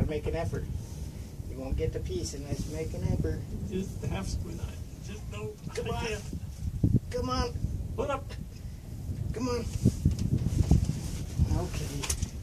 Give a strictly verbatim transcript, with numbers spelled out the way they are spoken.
make an effort. You won't get the piece unless you make an effort. Just half squint eye. Just no. Come on. Come on. Put up. Come on. Okay.